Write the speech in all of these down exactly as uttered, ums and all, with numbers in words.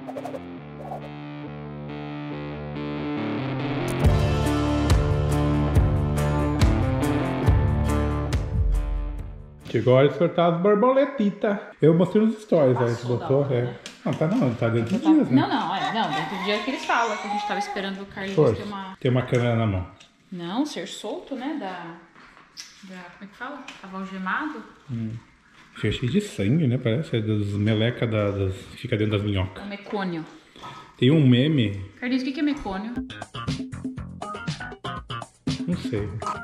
Chegou a hora de soltar as borboletitas. Eu mostrei nos stories, aí a gente botou. É. Né? Não, tá não, tá dentro dos tá... dias, né? Não, não, é, não, dentro do dia que eles falam, que a gente tava esperando o Carlinhos Força. ter uma... Tem uma câmera na mão. Não, ser solto, né, da... da... como é que fala? Tava algemado. Hum. Fica cheio de sangue, né? Parece, é das melecas da, das... fica dentro das minhocas. É mecônio. Tem um meme... Carlinhos, o que que é mecônio? Não sei.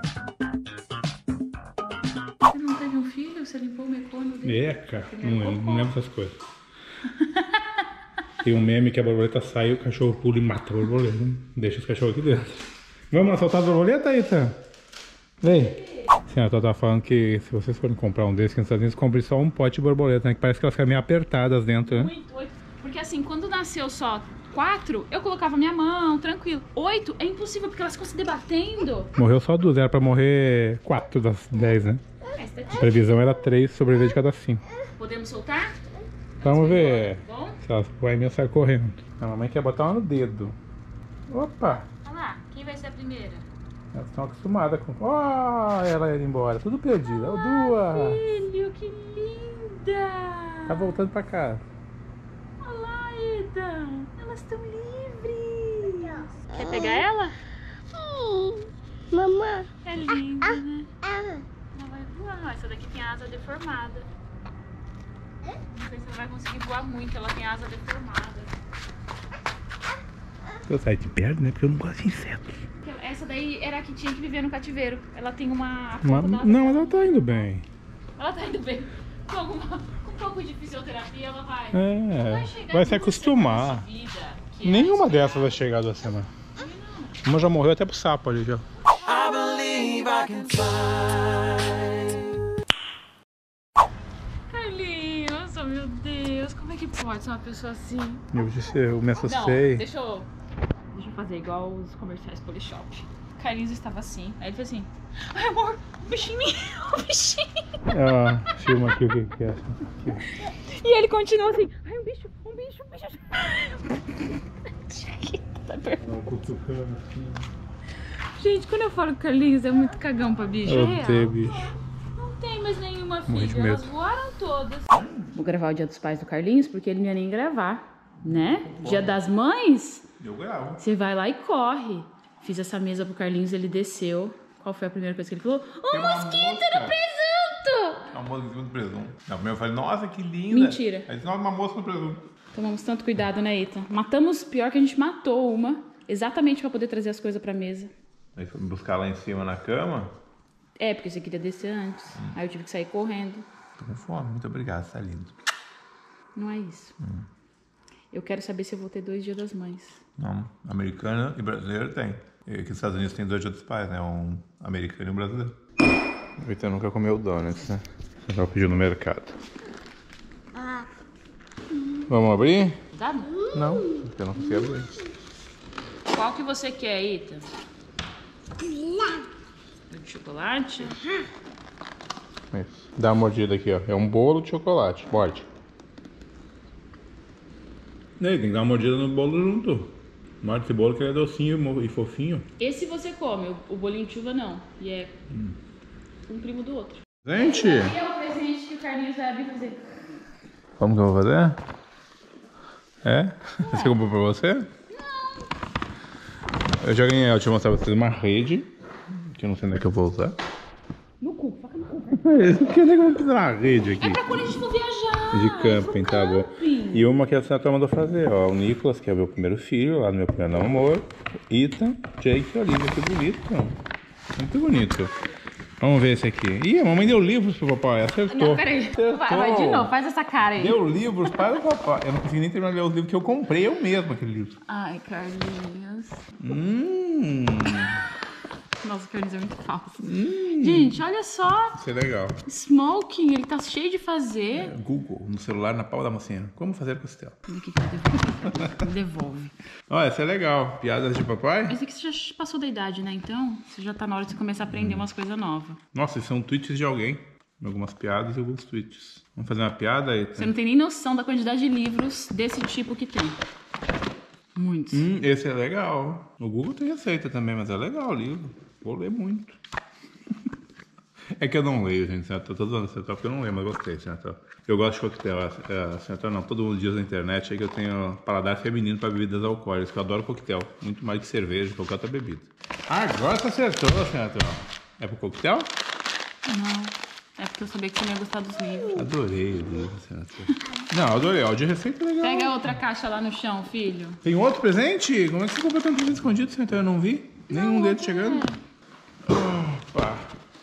Você não teve um filho? Você limpou o mecônio dele? Eca, não lembro, não lembro essas coisas. Tem um meme que a borboleta sai e o cachorro pula e mata a borboleta. Deixa os cachorros aqui dentro. Vamos lá soltar as borboletas, Eita? Vem. Sim, a Tô tava falando que se vocês forem comprar um desses aqui nos Estados Unidos, compre só um pote de borboleta, né? Que parece que elas ficam meio apertadas dentro, né? Muito, oito. Porque assim, quando nasceu só quatro, eu colocava minha mão, tranquilo. Oito é impossível, porque elas ficam se debatendo. Morreu só duas, era pra morrer quatro das dez, né? A previsão era três, sobreviver de cada cinco. Podemos soltar? Vamos ver Bom? se elas vai sair correndo. A mamãe quer botar uma no dedo. Opa! Olha lá, quem vai ser a primeira? Elas estão acostumadas com... Oh, ela ia embora, tudo perdido. Oh, duas! Filho, que linda! Tá voltando pra casa. Olha lá, Eda! Elas estão livres! Quer pegar ela? Mamãe. É linda, né? Ela vai voar. Essa daqui tem asa deformada. Não sei se ela vai conseguir voar muito, ela tem asa deformada. Eu saio de perto, né? Porque eu não gosto de insetos. Essa daí era a que tinha que viver no cativeiro. Ela tem uma... Uma... Não, mas ela tá indo bem. Ela tá indo bem. Com, alguma... Com um pouco de fisioterapia, ela vai... É, vai, chegar vai se acostumar. De vida, Nenhuma dessas vai chegar da semana. Uma já morreu até pro sapo ali já. I believe I can fly. Carlinhos, oh meu Deus, como é que pode ser uma pessoa assim? Eu disse, eu me Não, assustei. deixa eu, deixa eu fazer igual os comerciais Polishop. Carlinhos estava assim, aí ele fez assim: ai amor, um bichinho, um bichinho. Ah, filma aqui o que que é. Aqui. E ele continuou assim: ai um bicho, um bicho, um bicho. Cutucando assim. Gente, quando eu falo que Carlinhos é muito cagão pra bicho, Eu é real. tenho, bicho. Não tem mais nenhuma Morri de filha, elas medo. voaram todas. Vou gravar o Dia dos Pais do Carlinhos, porque ele não ia nem gravar, né? Dia das Mães, Eu gravo. você vai lá e corre. Fiz essa mesa pro Carlinhos, ele desceu. Qual foi a primeira coisa que ele falou? Um uma mosquito mosca. no presunto! É uma mosca em cima do presunto. Não, primeiro eu falei, nossa, que linda. Mentira. Aí disse, não, uma mosca no presunto. Tomamos tanto cuidado, né, Ethan? Matamos, pior que a gente matou uma, exatamente pra poder trazer as coisas pra mesa. Aí foi me buscar lá em cima na cama. É, porque você queria descer antes. Hum. Aí eu tive que sair correndo. Tô com fome, muito obrigado, tá lindo. Não é isso. Hum. Eu quero saber se eu vou ter dois Dias das Mães. Não, americano e brasileiro tem. E aqui nos Estados Unidos tem dois Dias dos Pais, né? Um americano e um brasileiro. O Vitor nunca comeu donuts, né? Você só pediu no mercado. Vamos abrir? Dá não. Não, porque eu não consigo abrir. Qual que você quer, Ethan? O de chocolate? Isso. Dá uma mordida aqui, ó. É um bolo de chocolate. Morde. E aí, tem que dar uma mordida no bolo junto. Morde esse bolo que ele é docinho e fofinho. Esse você come, o- o bolinho de uva não. E é um primo do outro. Gente! E é o presente que o Carlinhos vai abrir e fazer. Como que eu vou fazer? É? Você comprou pra você? Não. Eu já ganhei, eu te mostrar pra vocês uma rede. Que eu não sei onde é que eu vou usar. No cu, faca no cu. Por que eu vou precisar uma rede aqui? É pra quando a gente for viajar. De camping, pro tá bom. camping. E uma que a senhora mandou fazer, ó. O Nicolas, que é o meu primeiro filho, lá no meu primeiro namoro. Ethan, Jake e Olivia, que bonito. Muito bonito. Vamos ver esse aqui. Ih, a mamãe deu livros pro papai, acertou. Não, peraí. Vai, vai de novo, faz essa cara aí. Deu livros para o papai. Eu não consegui nem terminar de ler os livros que eu comprei eu mesmo, aquele livro. Ai, Carlinhos. Hum, Nossa, o Carlinhos é muito falso. hum. Gente, olha só. Isso é legal. Smoking, ele tá cheio de fazer. Google, no celular, na palma da mocinha. Como fazer costela? Aqui que me devolve. Me devolve. Olha, essa é legal. Piadas de papai? Esse aqui você já passou da idade, né? Então, você já tá na hora de você começar a aprender umas coisas novas. Nossa, esses são tweets de alguém. Algumas piadas e alguns tweets. Vamos fazer uma piada aí? Tá? Você não tem nem noção da quantidade de livros desse tipo que tem. Muitos. Hum, esse é legal. No Google tem receita também, mas é legal o livro. Vou ler muito. É que eu não leio, gente. Eu tô todo ano porque eu não leio, mas gostei, senador. Eu gosto de coquetel. É, senador, não. Todo mundo diz na internet aí que eu tenho paladar feminino para bebidas alcoólicas, que eu adoro coquetel. Muito mais que cerveja, qualquer outra bebida. Ah, agora você acertou, senador. É pro coquetel? Não. É porque eu sabia que você não ia gostar dos livros. Adorei o livro, senador. Não, adorei. Ó, de receita é legal. Pega outra caixa lá no chão, filho. Tem outro presente? Como é que você comprou tanto presente escondido, senador? Eu não vi. Nenhum deles chegando. Opa.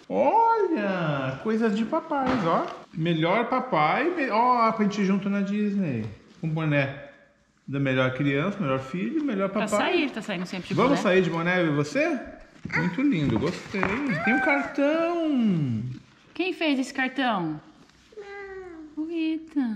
Olha, coisas de papais, ó. Melhor papai, me... ó, pra gente ir junto na Disney. Um boné da melhor criança, melhor filho, melhor papai. Pra sair, tá saindo sempre de Vamos boné. sair de boné, eu e você? Muito lindo, gostei. Tem um cartão. Quem fez esse cartão? Não. O Ita.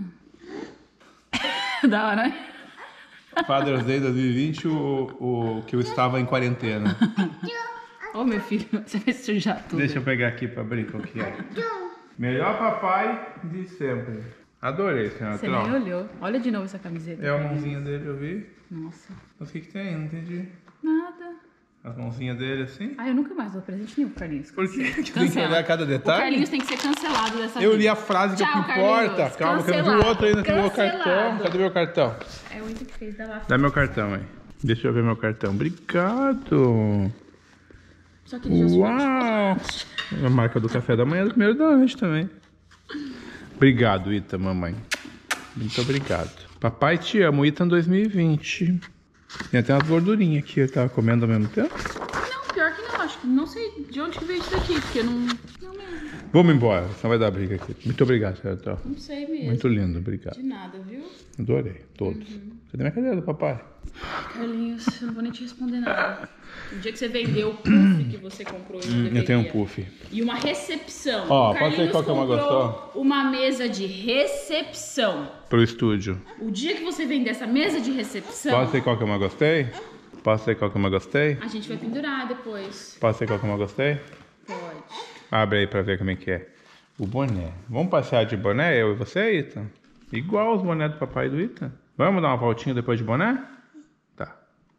Da hora, né? Father's Day dois mil e vinte, o, o que eu estava em quarentena. Ô, meu filho, você vai sujar tudo. Deixa eu pegar aqui pra abrir qual que é. Melhor papai de sempre. Adorei, senhora. Você nem olhou. Olha de novo essa camiseta. É a mãozinha dele, eu vi. Nossa. Mas o que que tem? Não entendi. Nada. As mãozinhas dele assim. Ah, eu nunca mais dou presente nenhum pro Carlinhos. Por quê? Que tem que Cancela. olhar cada O detalhe? Carlinhos tem que ser cancelado dessa Eu vida. li a frase que Tchau, não importa. Carlinhos. Calma, que eu não vi o Cancelado. outro ainda. Tem meu Cancelado. cartão. Cadê meu cartão? É o Ita que fez, dá lá. Dá meu cartão aí. Deixa eu ver meu cartão. Obrigado. Só que ele já Uau! A marca do café da manhã do primeiro da noite também. Obrigado, Ita, mamãe. Muito obrigado. Papai, te amo. Ita dois mil e vinte. Tem até umas gordurinhas aqui. Eu tava comendo ao mesmo tempo. Não, pior que não. Acho que não sei de onde que veio isso daqui, porque não... Não mesmo. Vamos embora, senão vai dar briga aqui. Muito obrigado, senhora. Não sei mesmo. Muito lindo, obrigado. De nada, viu? Adorei, todos. Cadê minha cadeira do papai? Carlinhos, eu não vou nem te responder nada. O dia que você vendeu o puff que você comprou e não deveria. Eu tenho um puff. E uma recepção. Ó, O pode ser Carlinhos qual que é uma comprou gostou? uma mesa de recepção. Pro estúdio. O dia que você vender essa mesa de recepção, Posso ser qual que eu mais gostei? Posso ser qual que eu mais gostei? a gente vai pendurar depois. Posso ser qual que eu mais gostei? Pode. Abre aí pra ver como é que é. O boné. Vamos passear de boné, eu e você, Ita? Igual os bonés do papai e do Ita. Vamos dar uma voltinha depois de boné? Tá.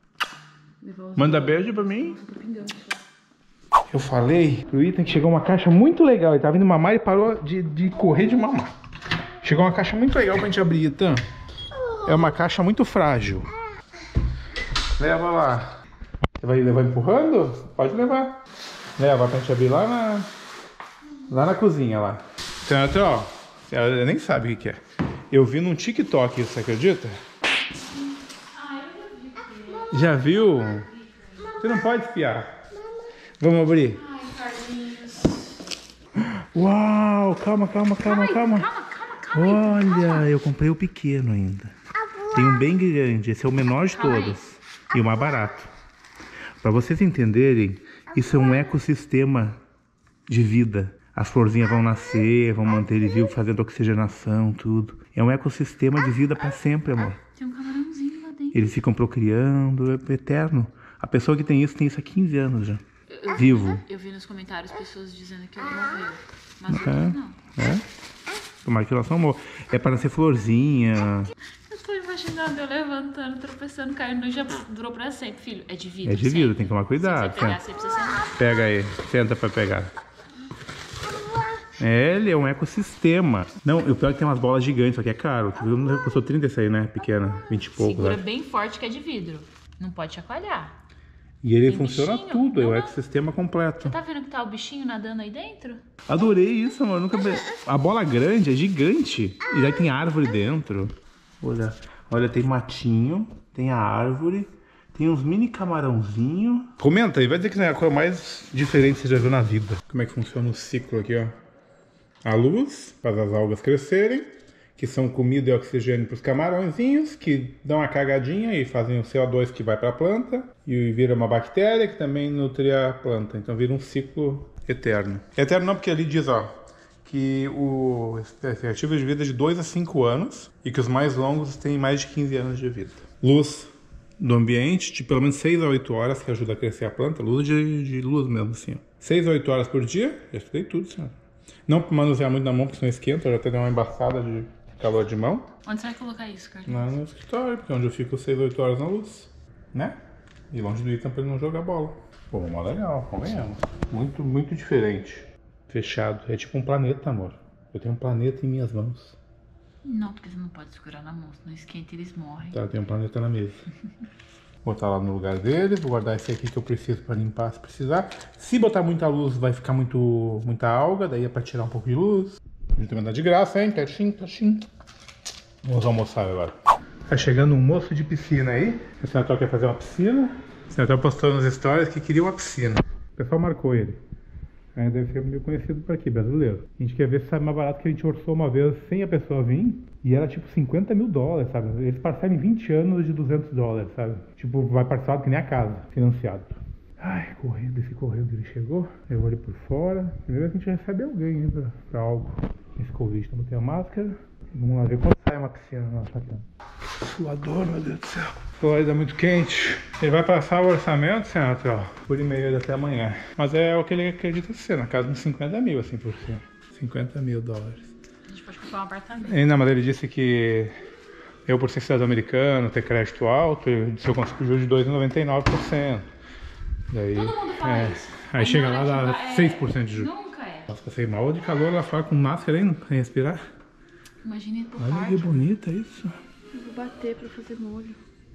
Manda beijo pra mim. Eu falei pro Ita que chegou uma caixa muito legal. Ele tava vindo mamar e parou de, de correr de mamar. Chegou uma caixa muito legal pra gente abrir, Ita. É uma caixa muito frágil. Leva lá. Você vai levar empurrando? Pode levar. Leva pra gente abrir lá na... Lá na cozinha, lá. Senhora, ó, ela nem sabe o que é. Eu vi num TikTok isso, você acredita? Ah, eu Já já vi. viu? Você não pode espiar. Vamos abrir. Ai, Carlinhos. Uau, calma, calma, calma, Ai, calma. calma, calma, calma. Olha, eu comprei o pequeno ainda. Tem um bem grande, esse é o menor de todos. E o mais barato. Para vocês entenderem, isso é um ecossistema de vida. As florzinhas vão nascer, vão manter ele vivo, fazendo oxigenação, tudo. É um ecossistema de vida para sempre, amor. Tem um camarãozinho lá dentro. Eles ficam procriando, é eterno. A pessoa que tem isso, tem isso há quinze anos já. Eu, Vivo. Eu vi nos comentários pessoas dizendo que ele morreu. Mas É, outros não. é. Tomara que ela só morra. É para nascer florzinha. Eu tô imaginando eu levantando, tropeçando, caindo e já durou pra sempre, filho. É de vida. É de vida, tem que tomar Se cuidado. você pegar, Senta. você precisa sentar. Pega aí, senta pra pegar. É, ele é um ecossistema. Não, o pior é que tem umas bolas gigantes, só que é caro. Custou trinta essa aí, né? Pequena, vinte e pouco. Segura Né? bem forte que é de vidro. Não pode chacoalhar. E ele Tem funciona bichinho? tudo, é Não, o não. ecossistema completo. Você tá vendo que tá o bichinho nadando aí dentro? Adorei isso, amor. Nunca... A bola grande é gigante. E aí tem árvore dentro. Olha, olha, tem matinho, tem a árvore, tem uns mini camarãozinho. Comenta aí, vai dizer que é a coisa mais diferente que você já viu na vida. Como é que funciona o ciclo aqui, ó. A luz faz as algas crescerem, que são comida e oxigênio para os camarõezinhos, que dão a cagadinha e fazem o C O dois que vai para a planta, e vira uma bactéria que também nutre a planta. Então vira um ciclo eterno. Eterno não, porque ali diz, ó, que o expectativa de vida é de dois a cinco anos e que os mais longos têm mais de quinze anos de vida. Luz do ambiente de pelo menos seis a oito horas, que ajuda a crescer a planta. Luz de, de luz mesmo, assim, ó. seis a oito horas por dia, já estudei tudo, senhora. Não manusear muito na mão, porque senão esquenta. Eu já tenho uma embaçada de calor de mão. Onde você vai colocar isso, Carlinhos? Lá no escritório, porque é onde eu fico seis, oito horas na luz, né? E longe do Ethan pra ele não jogar bola. Pô, mó legal, convenhamos. Muito, muito diferente. Fechado. É tipo um planeta, amor. Eu tenho um planeta em minhas mãos. Não, porque você não pode segurar na mão, senão esquenta e eles morrem. Tá, tem um planeta na mesa. Vou botar lá no lugar dele, vou guardar esse aqui que eu preciso pra limpar se precisar. Se botar muita luz vai ficar muito, muita alga, daí é pra tirar um pouco de luz. A gente vai mandar de graça, hein? Pertinho, pertinho. Vamos almoçar agora. Tá chegando um moço de piscina aí. O senador quer fazer uma piscina. O senador postou nas histórias que queria uma piscina. O pessoal marcou ele. Aí deve ser meio conhecido por aqui, brasileiro. A gente quer ver se sai mais barato, que a gente orçou uma vez sem a pessoa vir. E era tipo cinquenta mil dólares, sabe? Eles parcelam em vinte anos de duzentos dólares, sabe? Tipo, vai parcelado que nem a casa, financiado. Ai, correndo, esse correndo ele chegou. Eu olho por fora. Primeiro a gente recebe alguém aí pra, pra algo. Esse Covid, então botei a máscara. Vamos lá ver quando sai uma piscina na nossa casa. Suador, meu Deus do céu. Flórida muito quente. Ele vai passar o orçamento, senhor, ó, por e-mail até amanhã. Mas é o que ele acredita ser, na casa de uns cinquenta mil, assim, por cima. cinquenta mil dólares. A gente pode comprar um apartamento. E, não, mas ele disse que eu, por ser cidadão americano, ter crédito alto, eu, se eu conseguir juros de dois vírgula noventa e nove por cento. Daí, Todo mundo fala é, isso. Aí Aí chega na lá, hora dá que vai- seis por cento de juros. Nunca é. Nossa, passei mal de calor lá fora com máscara aí, sem respirar. Imagina ir pro Olha parque. que bonita isso. Eu vou bater pra fazer molho.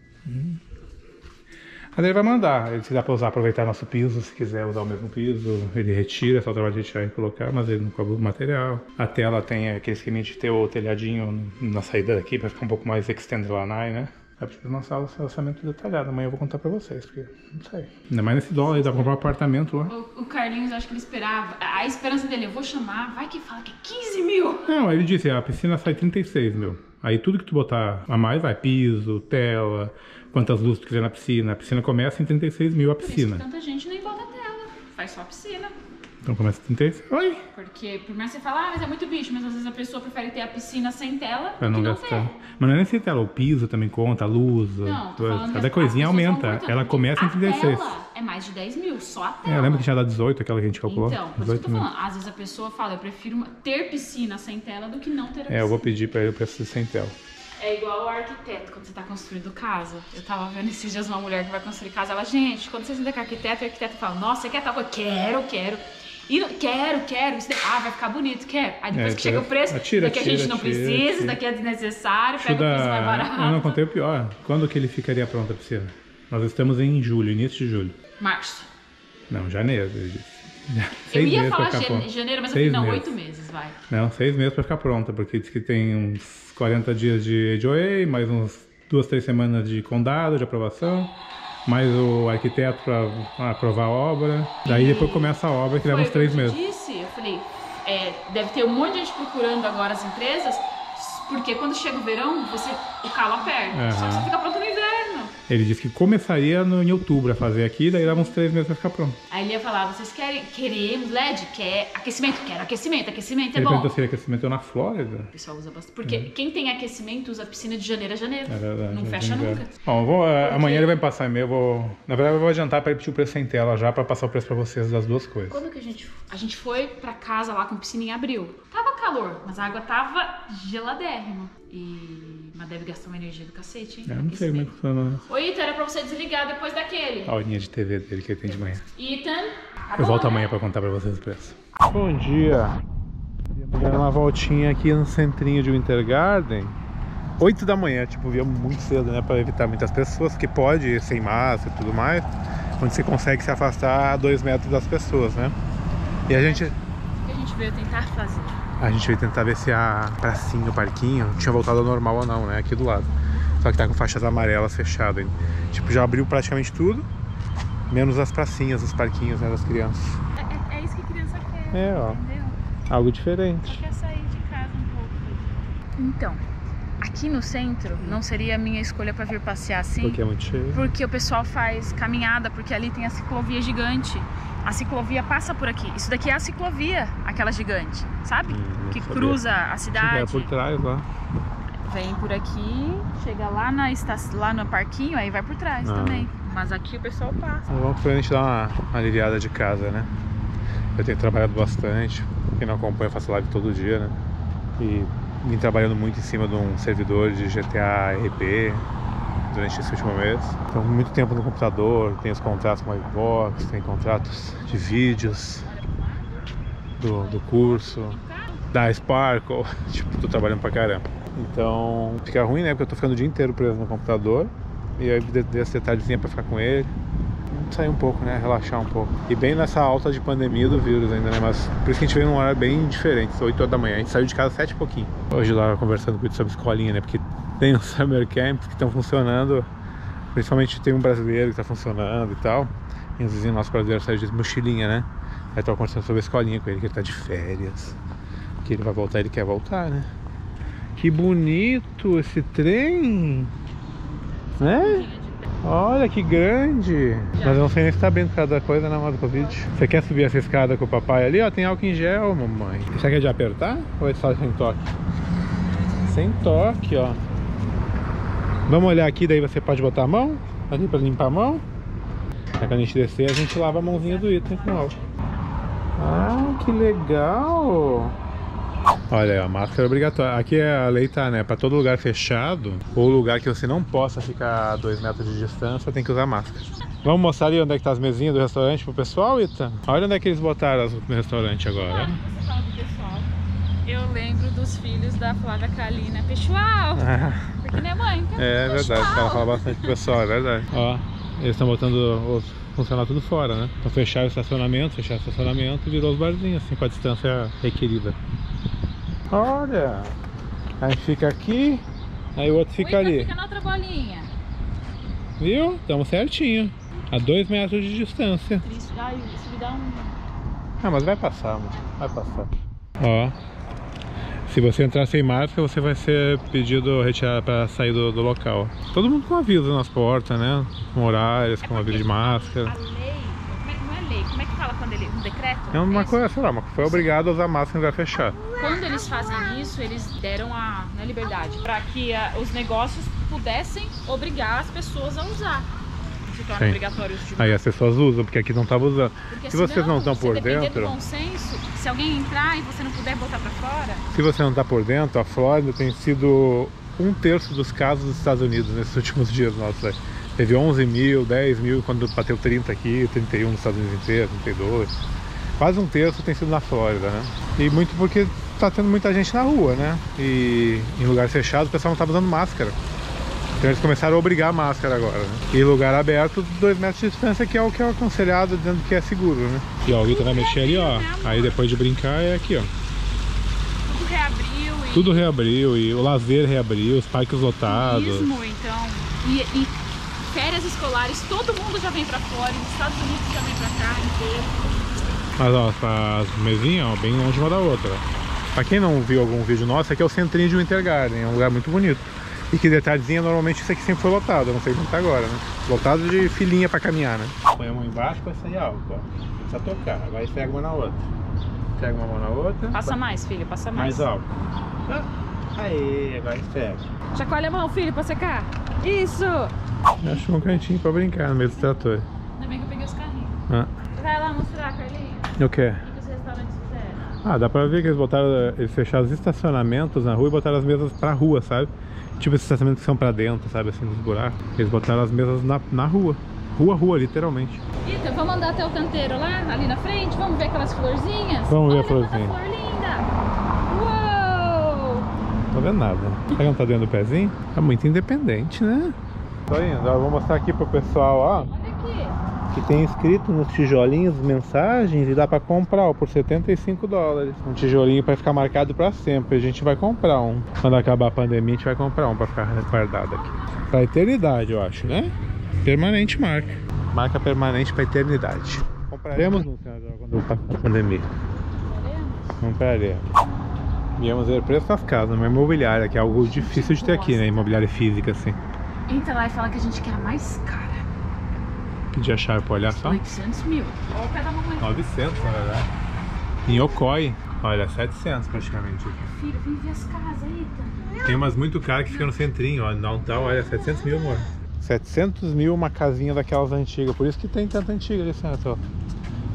Mas ele vai mandar, ele se dá pra usar, aproveitar nosso piso, se quiser usar o mesmo piso, ele retira, só trabalho de retirar e colocar, mas ele não cobra o material. A tela tem aquele esquema de ter o telhadinho na saída daqui pra ficar um pouco mais extended lanai, né? Aí preciso lançar o orçamento detalhado, amanhã eu vou contar pra vocês, porque não sei. Ainda mais nesse dólar aí, dá pra comprar um apartamento lá. O, o Carlinhos, acho que ele esperava. A esperança dele, eu vou chamar, vai que fala que é quinze mil. Não, aí ele disse, a piscina sai trinta e seis mil. Aí tudo que tu botar a mais vai, piso, tela, quantas luzes tu quiser na piscina. A piscina começa em trinta e seis mil a Por isso piscina. que tanta gente nem bota tela, faz só a piscina. Então começa em trinta e seis. Oi! Porque, por mais que você fale, ah, mas é muito bicho, mas às vezes a pessoa prefere ter a piscina sem tela Pra do não que não gastar. ter. Mas não é nem se tela, o piso também conta, a luz, Não, tô falando que cada as- coisinha as pessoas aumenta. vão cortando, Ela porque começa em a trinta e seis. tela é mais de dez mil, só a É, tela. eu lembro que tinha dado dezoito, aquela que a gente calculou. Então, por isso que eu dezoito tô mil. falando. Às vezes a pessoa fala, eu prefiro uma- ter piscina sem tela do que não ter a piscina. É, eu vou pedir pra ele o preço de sem tela. É igual o arquiteto, quando você tá construindo casa. Eu tava vendo esses dias uma mulher que vai construir casa, ela, gente, quando você senta com o arquiteto, o arquiteto fala, nossa, você quer tal coisa? Quero, quero. E não- quero, quero. Isso daí, ah, vai ficar bonito, quero. Aí depois É, que chega o preço, atira, daqui a gente atira, não atira, precisa, atira. isso daqui é desnecessário, pega Ajuda... o preço mais barato. Eu não contei o pior. Quando que ele ficaria pronto a piscina? Nós estamos em julho, início de julho. Março. Não, janeiro, ele disse. Eu Seis ia meses pra falar ficar jane- pronto. janeiro, mas eu Seis falei, não, meses. oito meses, vai. Não, seis meses pra ficar pronta, porque diz que tem uns quarenta dias de H O A, mais uns duas, três semanas de condado, de aprovação, mais o arquiteto pra aprovar a obra. Daí depois começa a obra, que leva Foi uns o que eu três te meses. disse, eu falei, é, deve ter um monte de gente procurando agora as empresas, porque quando chega o verão, você, o calo aperta. Aham. Só que você fica pronto no inverno. Ele disse que começaria no, em outubro a fazer aqui, daí leva uns três meses pra ficar pronto. Aí ele ia falar, vocês querem, queremos L E D? Quer aquecimento? Quero aquecimento, aquecimento é Ele bom. perguntou se ele aquecimento na Flórida. O pessoal usa bastante. Porque quem tem aquecimento usa piscina de janeiro a janeiro. É verdade. Não é fecha verdade. nunca. Bom, eu vou, eh, Porque- amanhã ele vai me passar e-mail, eu vou... Na verdade eu vou adiantar pra ele pedir o preço sem tela já, pra passar o preço pra vocês das duas coisas. Quando que a gente... A gente foi pra casa lá com piscina em abril. Tava calor, mas a água tava geladérrima. E... Mas deve gastar uma energia do cacete, hein? Eu não sei como é que funciona Ô, Ethan, era pra você desligar depois daquele. a horinha de T V dele que ele tem de manhã. Ethan, tá Eu bom, volto né? amanhã pra contar pra vocês o preço. Bom dia! Dando uma voltinha aqui no centrinho de Winter Garden. oito da manhã, tipo, via muito cedo, né? Pra evitar muitas pessoas, porque pode ir sem máscara e tudo mais. Onde você consegue se afastar a dois metros das pessoas, né? E a gente... O que a gente veio tentar fazer? A gente veio tentar ver se a pracinha, o parquinho, tinha voltado ao normal ou não, né? Aqui do lado. Só que tá com faixas amarelas fechadas ainda. Tipo, já abriu praticamente tudo, menos as pracinhas, os parquinhos, né, das crianças. É, é, é isso que a criança quer, É, ó. entendeu? Algo diferente. Quer sair de casa um pouco. Então, aqui no centro não seria a minha escolha pra vir passear assim. Porque é muito cheio. Porque o pessoal faz caminhada, porque ali tem a ciclovia gigante. A ciclovia passa por aqui. Isso daqui é a ciclovia, aquela gigante, sabe? Hum, não que sabia. cruza a cidade. É por trás lá. Vem por aqui, chega lá, na esta... lá no parquinho, aí vai por trás Ah. também. Mas aqui o pessoal passa. Então vamos pra gente dar uma, uma aliviada de casa, né? Eu tenho trabalhado bastante. Quem não acompanha, eu faço live todo dia, né? E vim trabalhando muito em cima de um servidor de G T A R P durante esse último mês. Então, muito tempo no computador, tem os contratos com a Xbox, tem contratos de vídeos do, do curso, da Sparkle. Tipo, tô trabalhando pra caramba. Então, fica ruim, né? Porque eu tô ficando o dia inteiro preso no computador. E aí, dei essa detalhezinha pra ficar com ele. Sair um pouco, né? Relaxar um pouco. E bem nessa alta de pandemia do vírus ainda, né? Mas por isso que a gente veio num horário bem diferente, oito horas da manhã. A gente saiu de casa às sete e pouquinho. Hoje lá conversando com ele sobre escolinha, né? Porque tem os summer camps que estão funcionando. Principalmente tem um brasileiro que tá funcionando e tal. E os vizinhos nossos brasileiros saíram de mochilinha, né? Aí tô conversando sobre a escolinha com ele, que ele tá de férias. Que ele vai voltar, ele quer voltar, né? Que bonito esse trem! Né? Olha que grande! Mas eu não sei nem se tá bem por causa da coisa, né, do Covid. Você quer subir essa escada com o papai ali? Ó, tem álcool em gel, mamãe. Você quer de apertar? Ou é só sem toque? Sem toque, ó. Vamos olhar aqui, daí você pode botar a mão ali pra limpar a mão. Aí quando a gente descer, a gente lava a mãozinha do item com álcool. Ah, que legal! Olha aí, a máscara é obrigatória. Aqui a lei tá, né? Pra todo lugar fechado, ou lugar que você não possa ficar a dois metros de distância, tem que usar máscara. Vamos mostrar ali onde é que tá as mesinhas do restaurante pro pessoal, Ita? Olha onde é que eles botaram as no restaurante agora. Você fala do pessoal. Eu lembro dos filhos da Flávia Kalina. Pessoal! Ah. Porque minha mãe. É, é verdade, ela fala bastante pro pessoal, é verdade. Ó, eles estão botando os funcionar tudo fora, né? Então fechar o estacionamento, fechar o estacionamento e virou os barzinhos, assim, com a distância requerida. Olha, a gente fica aqui, aí o outro fica ali. Fica na outra bolinha. Viu? Estamos certinho. A dois metros de distância. Triste. Ai, isso me dá um... Ah, mas vai passar, mano. Vai passar. Ó, se você entrar sem máscara, você vai ser pedido retirar para sair do, do local. Todo mundo com aviso nas portas, né? Com horários, com aviso de máscara. A lei, como é que não é lei? Como é que fala quando ele... Um decreto? É uma coisa, sei lá, mas foi obrigado a usar máscara em lugar fechado. Quando eles fazem isso, eles deram a, né, liberdade para que a, os negócios pudessem obrigar as pessoas a usar. Se torna obrigatório de Aí as pessoas usam, porque aqui não estava usando. Porque se vocês não estão por depender dentro... do bom senso, se alguém entrar e você não puder botar para fora... Se você não está por dentro, a Flórida tem sido um terço dos casos dos Estados Unidos nesses últimos dias nossos aí. Teve onze mil, dez mil, quando bateu trinta aqui, trinta e um nos Estados Unidos inteiro, trinta e dois. Quase um terço tem sido na Flórida, né? E muito porque tá tendo muita gente na rua, né? E em lugares fechados o pessoal não estava usando máscara. Então eles começaram a obrigar a máscara agora, né? E lugar aberto, dois metros de distância, que é o que é aconselhado, dizendo que é seguro, né? E ó, o Vitor vai mexer ali, ó. Aí depois de brincar é aqui, ó. Tudo reabriu e... Tudo reabriu, e o lazer reabriu, os parques lotados. Turismo, então. E, e férias escolares, todo mundo já vem pra fora, os Estados Unidos já vem pra cá inteiro. Mas ó, as mesinhas, ó, bem longe uma da outra. Pra quem não viu algum vídeo nosso, aqui é o centrinho de Winter Garden, é um lugar muito bonito. E que detalhezinho, normalmente isso aqui sempre foi lotado, eu não sei como tá agora, né? Lotado de filinha pra caminhar, né? Põe a mão embaixo pra sair álcool, ó. Precisa tocar, agora pega uma na outra. Pega uma mão na outra. Passa mais, filho, passa mais. Mais álcool. Ah, aí, agora pega. Chacoalha a mão, filho, pra secar. Isso! Eu acho um cantinho pra brincar no meio do trator. Ainda bem que eu peguei os carrinhos. Ah. Vai lá mostrar, Carlinhos. O quê? O que os restaurantes fizeram. Ah, dá pra ver que eles botaram, eles fecharam os estacionamentos na rua e botaram as mesas pra rua, sabe? Tipo esses estacionamentos que são pra dentro, sabe, assim, dos buracos. Eles botaram as mesas na, na rua. Rua, rua, literalmente. Eita, vamos andar até o canteiro lá, ali na frente? Vamos ver aquelas florzinhas? Vamos ver Olha a florzinha. Flor linda! Uou! Não tô vendo nada. Será que não tá dentro do pezinho? Tá muito independente, né? Tô indo, ó, vou mostrar aqui pro pessoal, ó. Olha aqui. Que tem escrito nos tijolinhos mensagens e dá pra comprar, ó, por setenta e cinco dólares. Um tijolinho pra ficar marcado pra sempre. A gente vai comprar um. Quando acabar a pandemia, a gente vai comprar um pra ficar guardado aqui. Pra eternidade, eu acho, né? Permanente marca. Marca permanente pra eternidade. Compraremos um, senhor, quando passar a pandemia. Compraremos. Viemos ver o preço das casas, uma imobiliária, que é algo difícil de ter aqui, né? Imobiliária física, assim. Entra lá e fala que a gente quer a mais cara. Pedir a chave pra olhar só? oitocentos mil. Olha o pé da mamãe. novecentos, na verdade. Em Ocoee, olha, setecentos praticamente. Filho, vem ver as casas aí, tá? Tem umas muito caras que ficam no centrinho, ó. Downtown, olha, setecentos mil, amor. setecentos mil uma casinha daquelas antigas, por isso que tem tanta antiga ali, certo?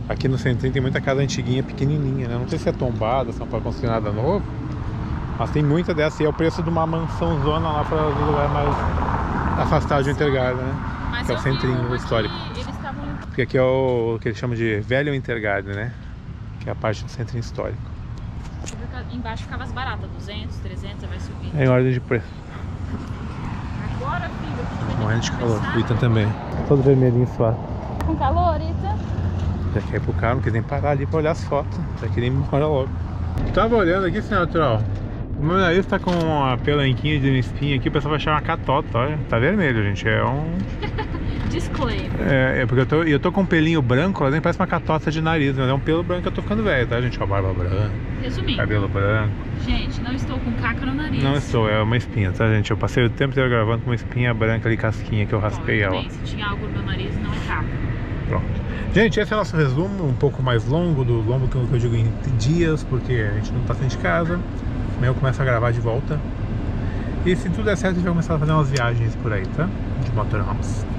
Aqui no centrinho tem muita casa antiguinha, pequenininha, né? Não sei se é tombada, se não pode construir nada novo. Mas tem muita dessa e é o preço de uma mansão zona lá para o lugar mais afastado de Intergarden, né? Mas que é o centrinho histórico. Eles estavam... Porque aqui é o, o que eles chamam de velho Intergarden, né? Que é a parte do centrinho histórico. Embaixo ficava as baratas, duzentos, trezentos, vai subir. É em ordem de preço. Agora, filho, a gente vai Morrendo de calor. começar. O Ethan também. Todo vermelhinho suado. Com calor, Ethan? Já quer ir pro carro, não quer nem parar ali pra olhar as fotos. Já queria ir embora logo. Eu tava olhando aqui, senhor natural. O meu nariz tá com uma pelanquinha de espinha aqui, o pessoal vai achar uma catota, olha. Tá vermelho, gente. É um... Disclaimer. É, é porque eu tô, eu tô com um pelinho branco, nem parece uma catota de nariz, mas é um pelo branco que eu tô ficando velho, tá, gente? Ó, barba branca, Resumindo, cabelo branco. gente, não estou com caca no nariz. Não estou, é uma espinha, tá, gente? Eu passei o tempo inteiro gravando com uma espinha branca ali, casquinha, que eu raspei ela. Bem, se tinha algo no meu nariz, não é caca. Pronto. Gente, esse é o nosso resumo, um pouco mais longo, do longo que eu digo em dias, porque a gente não tá saindo de casa. Amanhã eu começo a gravar de volta. E se tudo der certo, a gente vai começar a fazer umas viagens por aí, tá? De motorhomes.